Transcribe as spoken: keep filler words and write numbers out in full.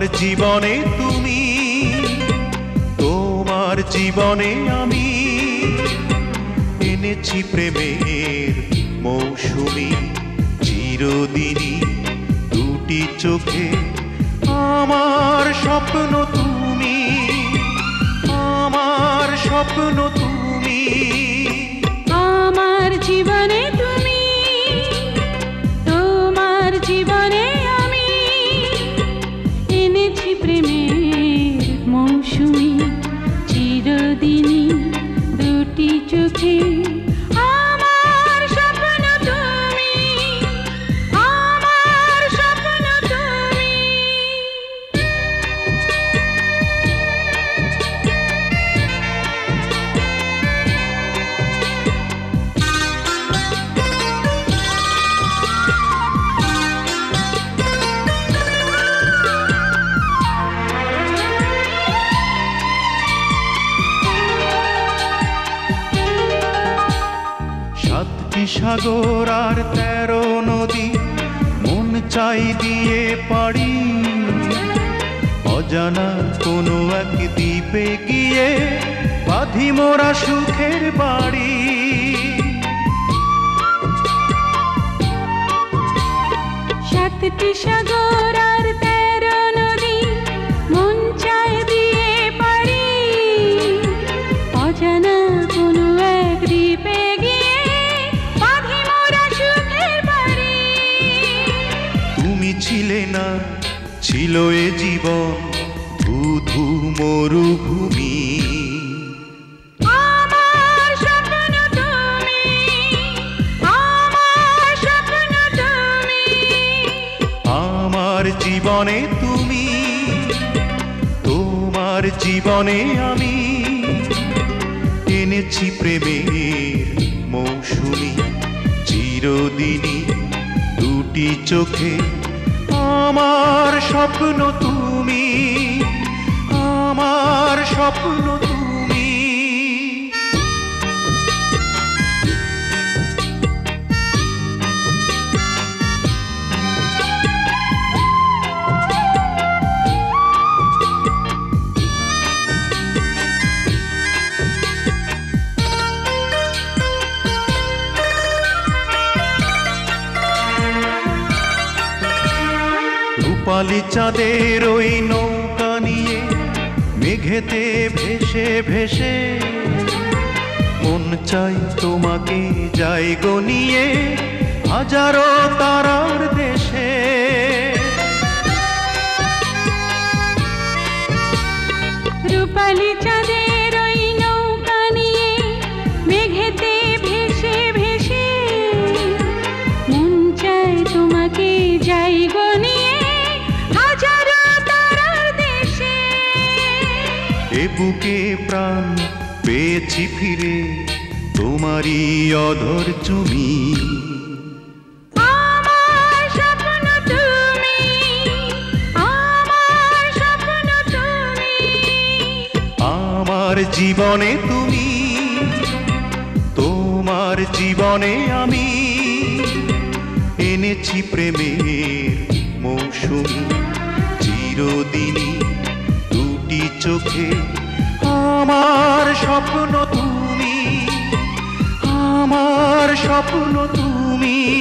জীবনে তুমি, তোমার জীবনে আমি এনেছি প্রেমের মৌসুমি চিরদিনই দুটি চোখে। আমার স্বপ্ন তুমি, আমার স্বপ্ন তুমি, আমার জীবনে তুমি, তোমার জীবনে আমি এনেছি প্রেমের মৌসুমি চিরদিনই দুটি চোখে। আমার স্বপ্ন তুমি, আমার স্বপ্ন তুমি। সাতটি সাগর আর তেরো নদী মন চাই দিয়ে পারি, অজানা কোনো এক দ্বীপে গিয়ে বাঁধি মোরা সুখের বাড়ি। সাতটি সাগর আর তেরো নদী মন চায় দিয়ে পারি, অজানা কোনো এক দ্বীপে গিয়ে বাঁধি মোরা সুখের বাড়ি। তুমি ছিলে না, ছিল এ জীবন ধূ মরুভূমি। আমার স্বপ্ন তুমি, আমার স্বপ্ন তুমি, আমার জীবনে তুমি, তোমার জীবনে আমি এনেছি প্রেমের মৌসুমি চিরদিনই দুটি চোখে। আমার স্বপ্ন তুমি, আমার স্বপ্ন তুমি। রূপালি চাঁদের ওই নৌকা নিয়ে মেঘেতে ভেসে ভেসে মন চাই তোমাকে যাই গো নিয়ে হাজারো তারার দেশে। রূপালি চাঁদের ওই নৌকা নিয়ে মেঘেতে ভেসে ভেসে মন চায় তোমাকে যাই গো নিয়ে হাজারো তারার দেশে। এ বুকে প্রাণ পেয়েছি ফিরে তোমারই অধর চুমি। আমার স্বপ্ন তুমি, আমার স্বপ্ন তুমি, আমার জীবনে তুমি, তোমার জীবনে আমি এনেছি প্রেমের মৌসুমি চিরদিনই দুটি চোখে। আমার স্বপ্ন তুমি, আমার স্বপ্ন তুমি।